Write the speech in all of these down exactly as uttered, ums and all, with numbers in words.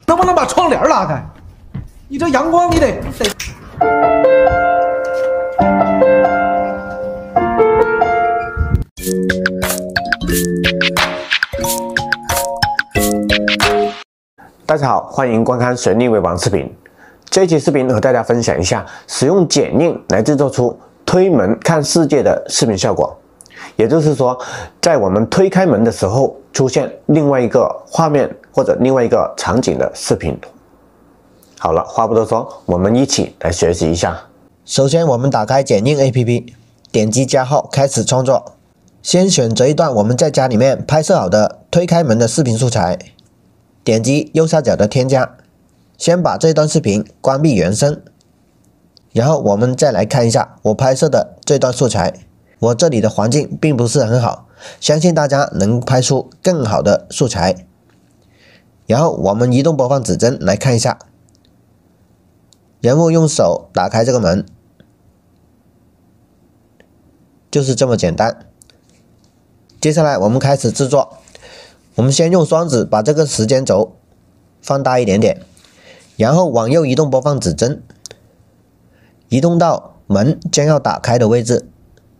能不能把窗帘拉开？你这阳光你得得。 大家好，欢迎观看神力为王视频。这一期视频和大家分享一下使用剪映来制作出推门看世界的视频效果。也就是说，在我们推开门的时候，出现另外一个画面或者另外一个场景的视频。好了，话不多说，我们一起来学习一下。 首先，我们打开剪映 A P P， 点击加号，开始创作。先选择一段我们在家里面拍摄好的推开门的视频素材，点击右下角的添加，先把这段视频关闭原声，然后我们再来看一下我拍摄的这段素材。我这里的环境并不是很好，相信大家能拍出更好的素材。然后我们移动播放指针来看一下，人物用手打开这个门，就是这么简单。接下来我们开始制作，我们先用双指把这个时间轴放大一点点，然后往右移动播放指针，移动到门将要打开的位置，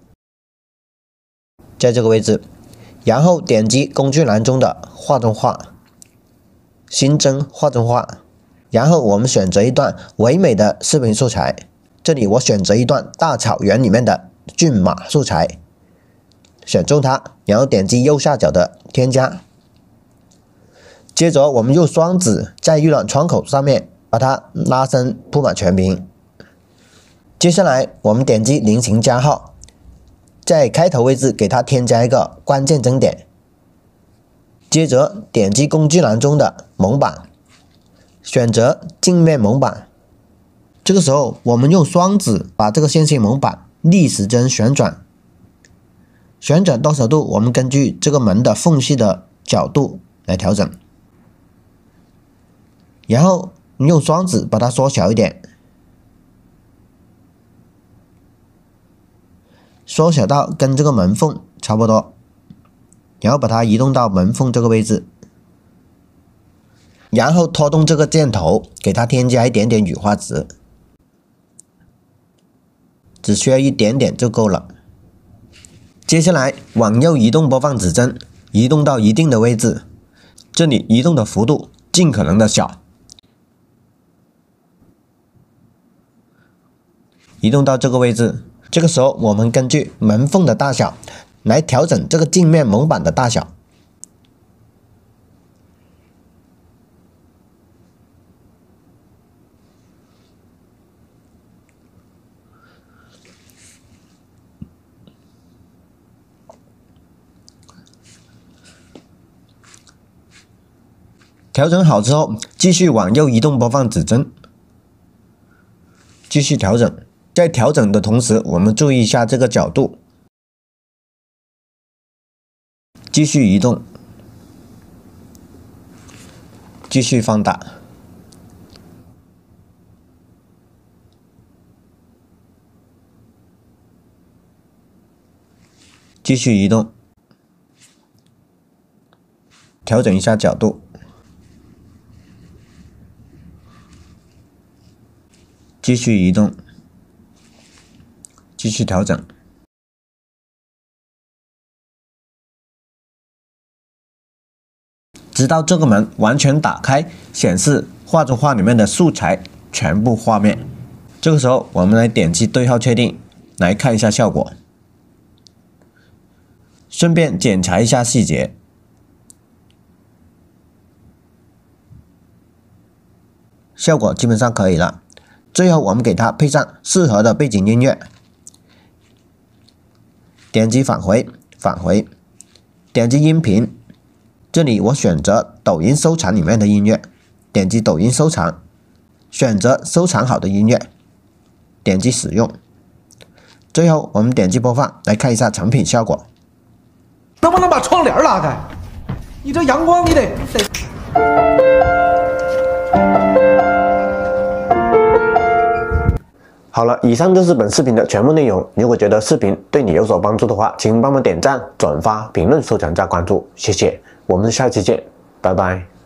在这个位置，然后点击工具栏中的画中画，新增画中画，然后我们选择一段唯美的视频素材，这里我选择一段大草原里面的骏马素材，选中它，然后点击右下角的添加。接着我们用双指在预览窗口上面把它拉伸铺满全屏。接下来我们点击菱形加号，在开头位置给它添加一个关键帧点。接着点击工具栏中的蒙版，选择镜面蒙版。这个时候我们用双指把这个线性蒙版逆时针旋转，旋转多少度我们根据这个门的缝隙的角度来调整，然后用双指把它缩小一点，缩小到跟这个门缝差不多，然后把它移动到门缝这个位置，然后拖动这个箭头，给它添加一点点羽化值，只需要一点点就够了。接下来往右移动播放指针，移动到一定的位置，这里移动的幅度尽可能的小，移动到这个位置。这个时候我们根据门缝的大小来调整这个镜面蒙版的大小。调整好之后，继续往右移动播放指针，继续调整。在调整的同时，我们注意一下这个角度，继续移动，继续放大，继续移动，调整一下角度，继续移动，继续调整，直到这个门完全打开，显示画中画里面的素材全部画面。这个时候我们来点击对号确定，来看一下效果，顺便检查一下细节。效果基本上可以了。最后我们给它配上适合的背景音乐，点击返回，返回，点击音频，这里我选择抖音收藏里面的音乐，点击抖音收藏，选择收藏好的音乐，点击使用。最后我们点击播放，来看一下成品效果。 能不能把窗帘拉开？你这阳光你得得。 好了，以上就是本视频的全部内容。如果觉得视频对你有所帮助的话，请帮忙点赞、转发、评论、收藏、加关注，谢谢。我们下期见，拜拜。